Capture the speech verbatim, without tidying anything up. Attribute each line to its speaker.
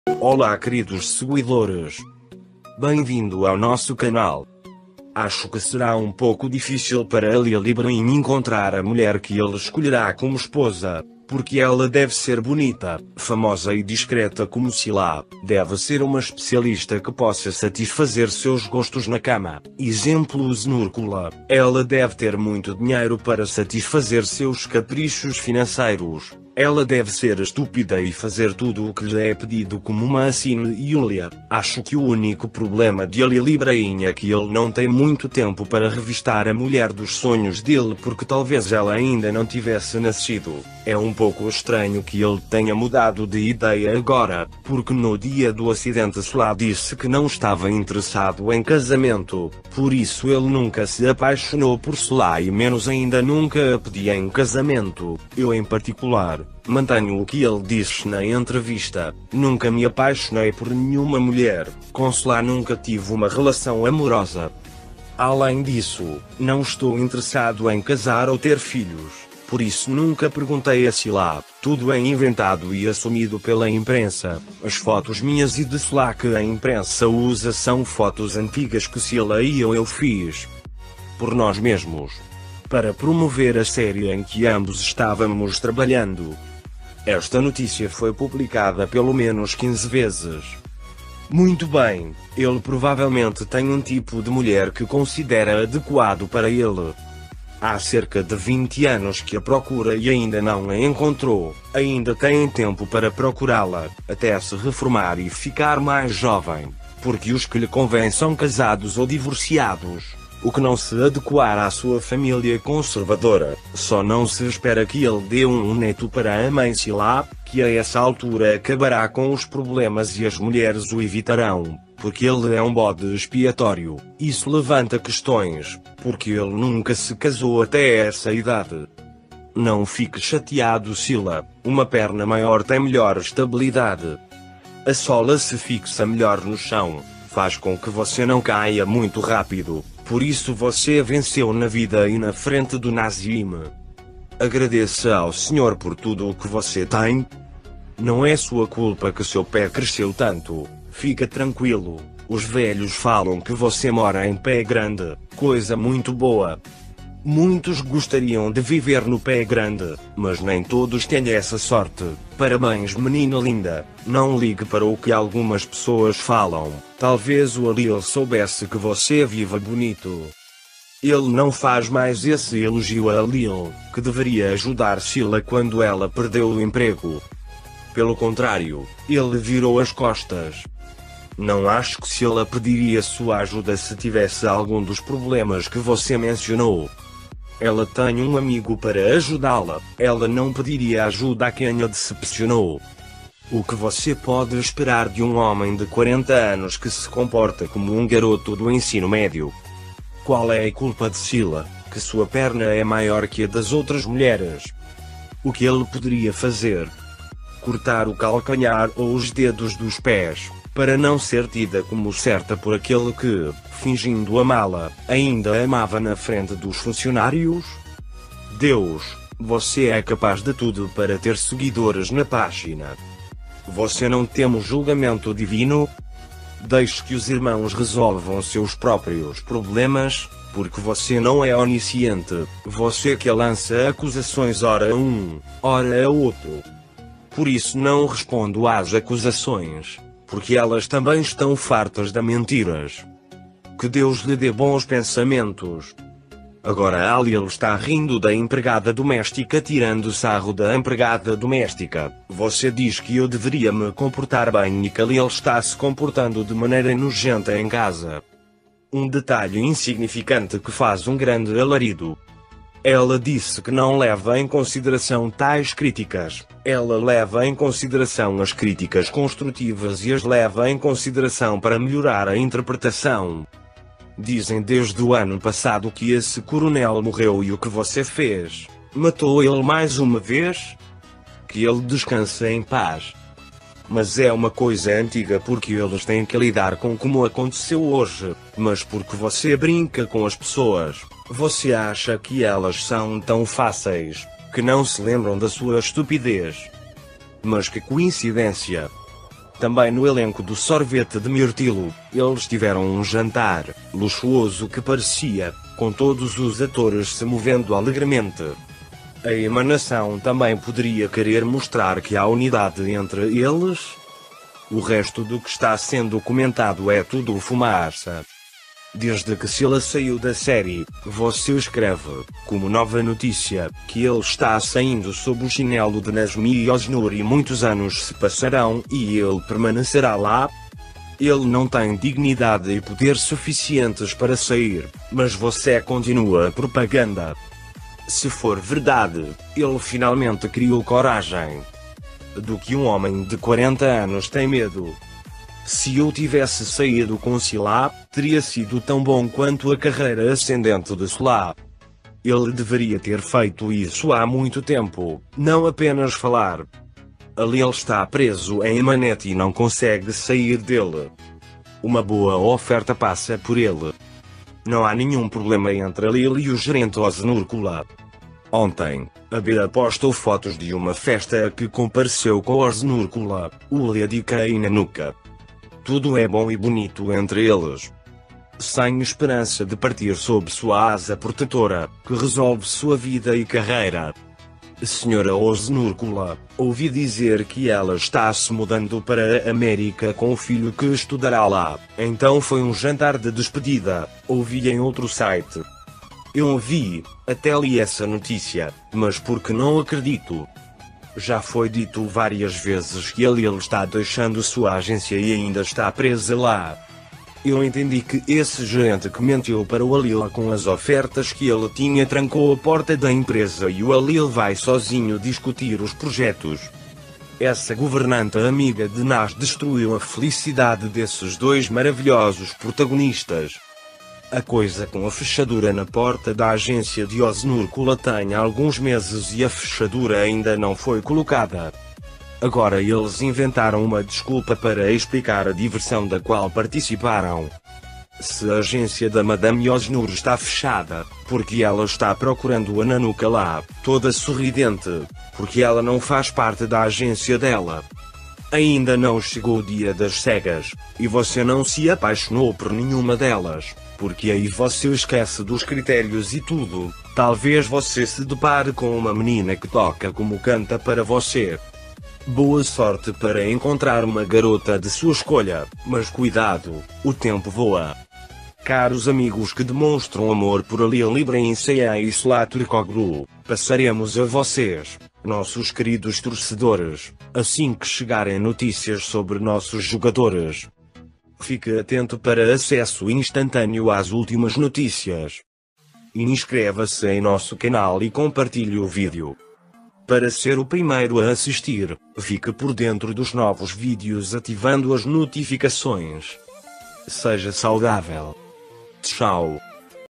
Speaker 1: Olá queridos seguidores. Bem-vindo ao nosso canal. Acho que será um pouco difícil para Lil Ibrahim encontrar a mulher que ele escolherá como esposa, porque ela deve ser bonita, famosa e discreta como Sila, deve ser uma especialista que possa satisfazer seus gostos na cama. Exemplo Znúrkula, ela deve ter muito dinheiro para satisfazer seus caprichos financeiros. Ela deve ser estúpida e fazer tudo o que lhe é pedido como uma Assine Yulia. Acho que o único problema de Lil Ibrahim é que ele não tem muito tempo para revistar a mulher dos sonhos dele porque talvez ela ainda não tivesse nascido. É um pouco estranho que ele tenha mudado de ideia agora, porque no dia do acidente Sila disse que não estava interessado em casamento, por isso ele nunca se apaixonou por Sila e menos ainda nunca a pedia em casamento. Eu em particular, mantenho o que ele disse na entrevista: nunca me apaixonei por nenhuma mulher, com Sila nunca tive uma relação amorosa. Além disso, não estou interessado em casar ou ter filhos, por isso nunca perguntei a Sila. Tudo é inventado e assumido pela imprensa. As fotos minhas e de Sila que a imprensa usa são fotos antigas que Sila e eu, eu fiz por nós mesmos, para promover a série em que ambos estávamos trabalhando. Esta notícia foi publicada pelo menos quinze vezes. Muito bem, ele provavelmente tem um tipo de mulher que considera adequado para ele. Há cerca de vinte anos que a procura e ainda não a encontrou. Ainda tem tempo para procurá-la, até se reformar e ficar mais jovem, porque os que lhe convêm são casados ou divorciados. O que não se adequar à sua família conservadora. Só não se espera que ele dê um neto para a mãe Sila, que a essa altura acabará com os problemas e as mulheres o evitarão, porque ele é um bode expiatório. Isso levanta questões, porque ele nunca se casou até essa idade. Não fique chateado Sila, uma perna maior tem melhor estabilidade. A sola se fixa melhor no chão, faz com que você não caia muito rápido. Por isso você venceu na vida e na frente do Nazim. Agradeça ao Senhor por tudo o que você tem. Não é sua culpa que seu pé cresceu tanto. Fica tranquilo. Os velhos falam que você mora em Pé Grande, coisa muito boa. Muitos gostariam de viver no Pé Grande, mas nem todos têm essa sorte. Parabéns menina linda, não ligue para o que algumas pessoas falam. Talvez o Lil soubesse que você viva bonito. Ele não faz mais esse elogio a Lil, que deveria ajudar Sila quando ela perdeu o emprego. Pelo contrário, ele virou as costas. Não acho que Sila pediria sua ajuda se tivesse algum dos problemas que você mencionou. Ela tem um amigo para ajudá-la, ela não pediria ajuda a quem a decepcionou. O que você pode esperar de um homem de quarenta anos que se comporta como um garoto do ensino médio? Qual é a culpa de Sila, que sua perna é maior que a das outras mulheres? O que ele poderia fazer? Cortar o calcanhar ou os dedos dos pés, para não ser tida como certa por aquele que, fingindo amá-la, ainda a amava na frente dos funcionários? Deus, você é capaz de tudo para ter seguidores na página. Você não teme o julgamento divino? Deixe que os irmãos resolvam seus próprios problemas, porque você não é onisciente, você que lança acusações ora a um, ora a outro. Por isso não respondo às acusações, porque elas também estão fartas de mentiras. Que Deus lhe dê bons pensamentos. Agora a Lil está rindo da empregada doméstica tirando sarro da empregada doméstica. Você diz que eu deveria me comportar bem e que a Lil está se comportando de maneira nojenta em casa. Um detalhe insignificante que faz um grande alarido. Ela disse que não leva em consideração tais críticas. Ela leva em consideração as críticas construtivas e as leva em consideração para melhorar a interpretação. Dizem desde o ano passado que esse coronel morreu e o que você fez? Matou ele mais uma vez? Que ele descanse em paz. Mas é uma coisa antiga porque eles têm que lidar com como aconteceu hoje, mas porque você brinca com as pessoas. Você acha que elas são tão fáceis, que não se lembram da sua estupidez. Mas que coincidência! Também no elenco do Sorvete de Mirtilo, eles tiveram um jantar luxuoso que parecia, com todos os atores se movendo alegremente. A emanação também poderia querer mostrar que há unidade entre eles. O resto do que está sendo comentado é tudo fumaça. Desde que Sila saiu da série, você escreve, como nova notícia, que ele está saindo sob o chinelo de Nazmi Oznur e muitos anos se passarão e ele permanecerá lá. Ele não tem dignidade e poder suficientes para sair, mas você continua a propaganda. Se for verdade, ele finalmente criou coragem. Do que um homem de quarenta anos tem medo. Se eu tivesse saído com Sila, teria sido tão bom quanto a carreira ascendente de Sila. Ele deveria ter feito isso há muito tempo, não apenas falar. Ali ele está preso em Emanet e não consegue sair dele. Uma boa oferta passa por ele. Não há nenhum problema entre ele e o gerente Oznurkula. Ontem, a Bira postou fotos de uma festa a que compareceu com Oznurkula, Ulia Dika e Nanuka. Tudo é bom e bonito entre eles. Sem esperança de partir sob sua asa protetora, que resolve sua vida e carreira. Senhora Oznurkula, ouvi dizer que ela está se mudando para a América com o filho que estudará lá. Então foi um jantar de despedida, ouvi em outro site. Eu ouvi, até li essa notícia, mas porque não acredito. Já foi dito várias vezes que ele, ele está deixando sua agência e ainda está presa lá. Eu entendi que esse gerente que mentiu para o Alil com as ofertas que ele tinha trancou a porta da empresa e o Alil vai sozinho discutir os projetos. Essa governanta amiga de Nas destruiu a felicidade desses dois maravilhosos protagonistas. A coisa com a fechadura na porta da agência de Oznurkula tem alguns meses e a fechadura ainda não foi colocada. Agora eles inventaram uma desculpa para explicar a diversão da qual participaram. Se a agência da Madame Oznur está fechada, porque ela está procurando a Nanuka lá, toda sorridente, porque ela não faz parte da agência dela. Ainda não chegou o dia das cegas, e você não se apaixonou por nenhuma delas. Porque aí você esquece dos critérios e tudo. Talvez você se depare com uma menina que toca como canta para você. Boa sorte para encontrar uma garota de sua escolha, mas cuidado, o tempo voa. Caros amigos que demonstram amor por Alil Ibrahim e Slaturkoglu, passaremos a vocês, nossos queridos torcedores, assim que chegarem notícias sobre nossos jogadores. Fique atento para acesso instantâneo às últimas notícias. Inscreva-se em nosso canal e compartilhe o vídeo. Para ser o primeiro a assistir, fique por dentro dos novos vídeos ativando as notificações. Seja saudável. Tchau.